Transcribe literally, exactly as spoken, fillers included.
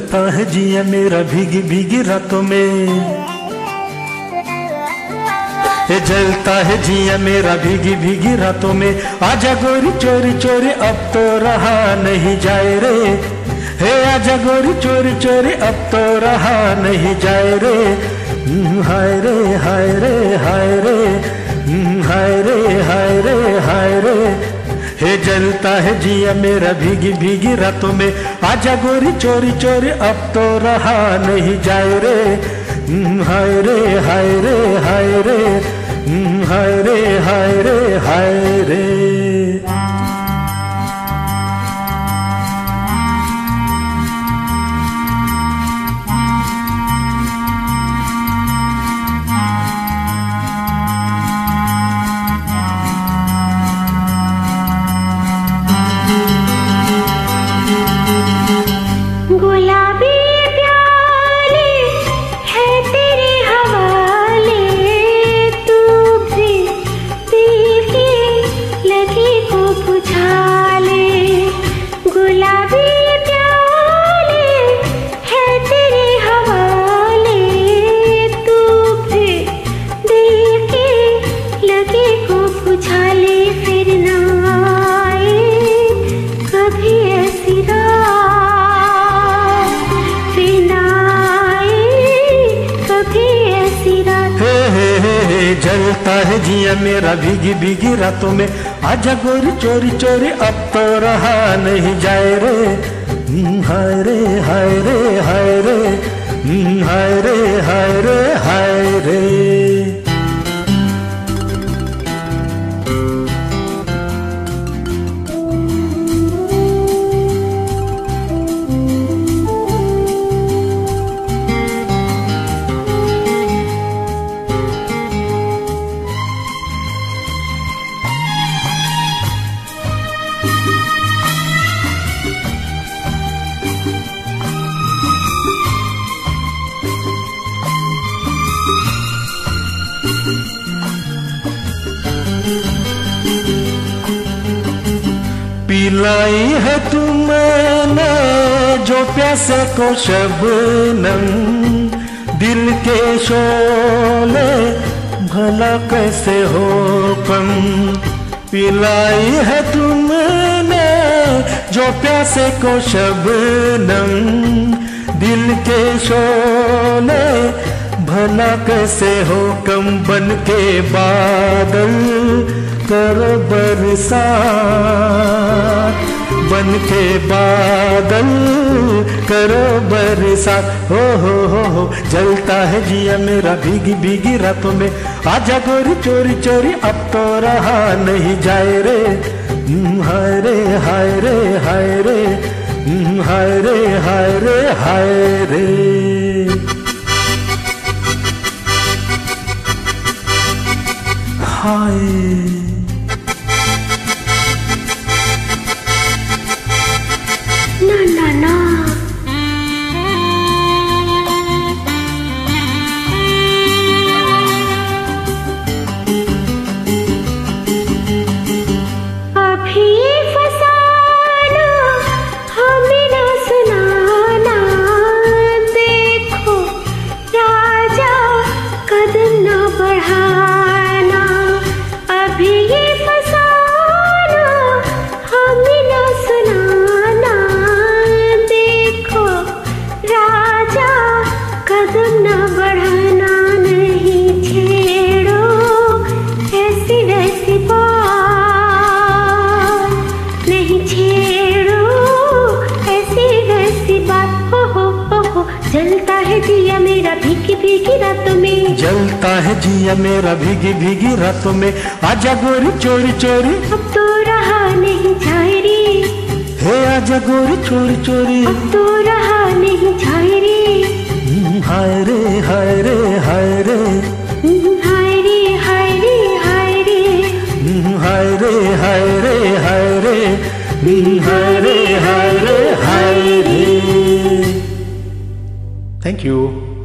जलता है जिया मेरा भीगी भीगी रातों में, ये जलता है जिया मेरा भीगी भीगी रातों में। आजा गोरी चोरी चोरी अब तो रहा नहीं जाए रे, हे आजा गोरी चोरी चोरी अब तो रहा नहीं जाए रे। हाय रे हाय रे हाय रे, हाय रे हाय रे हाय रे, हे जलता है जिया मेरा भीगी भीगी रातों में। आजा गोरी चोरी चोरी अब तो रहा नहीं जाए रे। हाय रे हाय रे हाय रे, हाय रे हाय रे हाय रे। गुलाबी प्याले है तेरे हवाले, तू भी दिल की लगी को बुझा ले। गुलाबी प्याले है तेरे हवाले, तू भी दिल की लगी को बुझा ले। फिर ना आए कभी ऐसी रात, जलता है जिया मेरा भीगी भीगी रातों में। आजा गोरी चोरी चोरी अब तो रहा नहीं जाए रे। हाय रे हाय रे हाय रे, हाय रे हाय रे हाय रे। पिलाई है तुमने जो प्यासे को शबनम, दिल के शोले भला कैसे हो कम। पिलाई है तुमने जो प्यासे को शबनम, दिल के शोले भला कैसे हो कम। बन के बादल करो बरसात, बन के बादल करो बरसात। हो हो हो हो जलता है जिया मेरा भीगी भीगी रातों में। आजा गोरी चोरी चोरी अब तो रहा नहीं जाए रे। हाय रे हाय रे हाय रे, हाय रे हाय रे हाय रे। हाय ना ना ना, अभी फसाना हमें ना सुनाना। देखो राजा कदम ना बढ़ाना, अभी ये फसाना हमें ना सुनाना। देखो राजा कदम ना बढ़ाना, नहीं छेड़ो ऐसी वैसी बात, नहीं छेड़ो ऐसी वैसी बात। हो हो हो हो जलता है जिया मेरा भीगी भीगी रातों में, जलता है जिया मेरा भीगी भीगी रातों में। आजा गोरी चोरी चोरी अब तो रहा नहीं जाए रे। हे आजा गोरी चोरी चोरी अब तो रहा नहीं जाए रे। हाय रे हाय रे हाय रे, हाय रे हाय रे हाय रे, हाय रे हाय रे हाय रे, हाय रे हाय रे हाय रे। Thank you.